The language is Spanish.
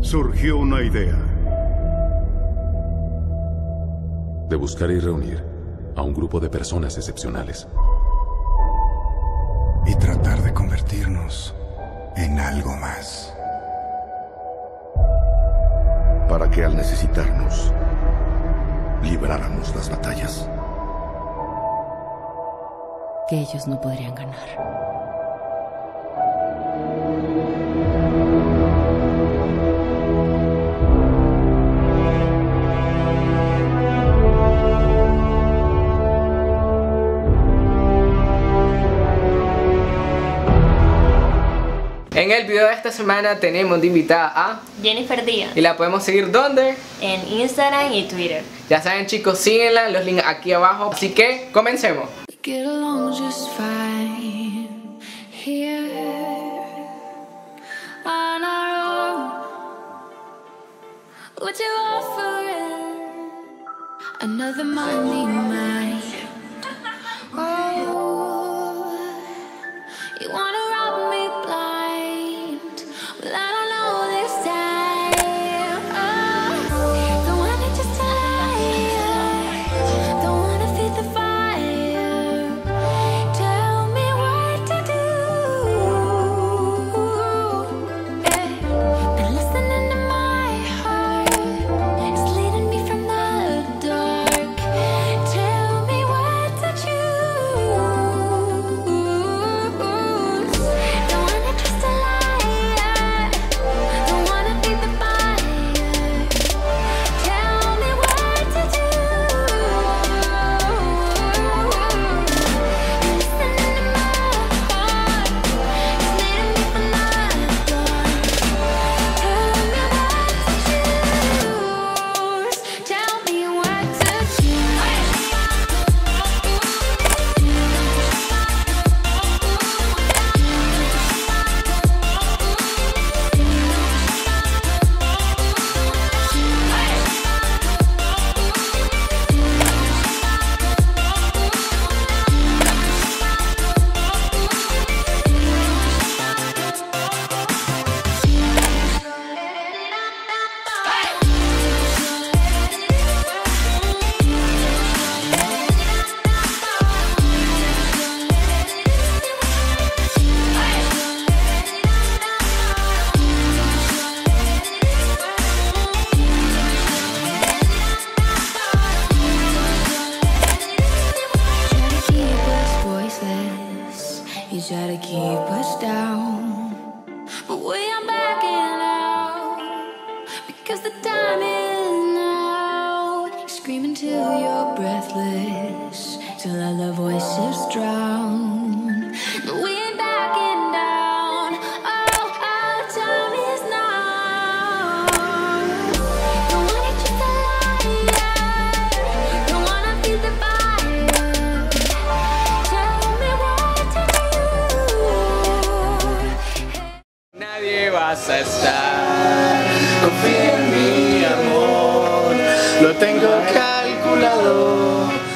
surgió una idea. De buscar y reunir a un grupo de personas excepcionales. Y tratar de convertirnos en algo más. Para que al necesitarnos, libráramos las batallas. Que ellos no podrían ganar. En el video de esta semana tenemos de invitada a Jennifer Díaz. Y la podemos seguir ¿dónde? En Instagram y Twitter. Ya saben, chicos, síguenla, los links aquí abajo. Así que comencemos. Get along just fine here on our own. Would you offer it another Monday night? Oh, you wanna rob me blind? Well, I don't know this time. Oh, don't wanna just lie. Don't wanna feed the fire. Tell me what to do. Been listening to my heart. It's leading me from the dark. Tell me what to choose. Don't wanna trust a liar. Don't wanna feed the fire. Tell me what to do. Listening to my heart. It's leading me from the dark. Tell me what to choose. Tell me what to you try to keep us down, but we are backing out because the time is now. You're screaming till you're breathless, till all the voices drown. No, we ain't backing down. Oh, our time is now. Don't wanna just a liar. Don't wanna feel the fire. Tell me what to do. Nadie vas a estar. Confía en mi amor. Lo tengo calculado.